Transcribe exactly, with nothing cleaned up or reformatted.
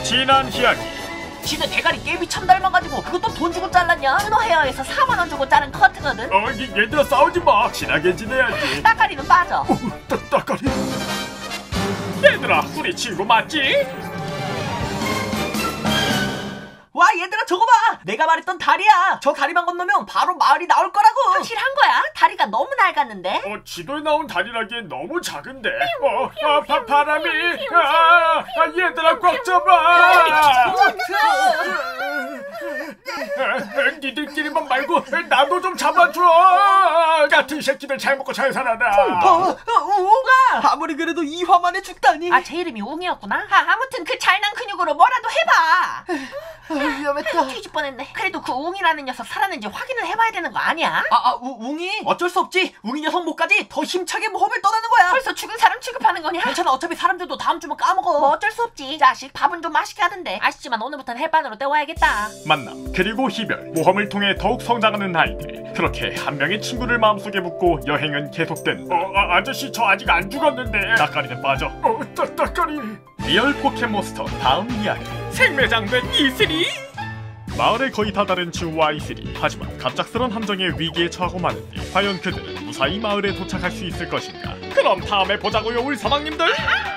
지난 이야기. 지네 대가리 깨비 참 닮아가지고 그것도 돈 주고 잘랐냐? 너 헤어에서 사만 원 주고 자른 커트거든. 어, 얘, 얘들아 싸우지 마. 친하게 지내야지. 따까리는 빠져. 어, 따, 따까리. 얘들아, 우리 친구 맞지? 와 얘들아 저거 봐! 내가 말했던 다리야! 저 다리만 건너면 바로 마을이 나올 거라고! 확실한 거야? 다리가 너무 낡았는데? 어, 지도에 나온 다리라기엔 너무 작은데. 어, 아, 바, 바람이. 아, 아, 얘들아 꽉 잡아. 니들끼리만 말고 나도 좀 잡아줘. 같은 새끼들 잘 먹고 잘 살아라. 어, 어, 웅아! 아무리 그래도 이 화 만에 죽다니. 아 제 이름이 웅이었구나? 아, 아무튼 그 잘난 근육으로 뭐라도 해봐. 아, 위험했다. 뒤집 뻔했네. 그래도 그 웅이라는 녀석 살았는지 확인을 해봐야 되는 거 아니야? 아, 아 우, 웅이? 어쩔 수 없지. 웅이 녀석 목까지 더 힘차게 모험을 떠나는 거야. 벌써 죽은 사람 취급하는 거냐? 괜찮아. 어차피 사람들도 다음 주면 까먹어. 뭐 어쩔 수 없지. 자식 밥은 좀 맛있게 하던데. 아쉽지만 오늘부터는 햇반으로 때워야겠다. 만남 그리고 이별, 모험을 통해 더욱 성장하는 아이들. 그렇게 한 명의 친구를 마음속에 묻고 여행은 계속된. 어, 아, 아저씨 저 아직 안 죽었는데. 따까리는 빠져. 어, 따, 따까리. 리얼 포켓몬스터 다음 이야기. 생매장된 이슬이. 마을에 거의 다 다른 지우와 이슬이. 하지만 갑작스런 함정에 위기에 처하고 마는데 과연 그들은 무사히 마을에 도착할 수 있을 것인가? 그럼 다음에 보자고요 울사방님들.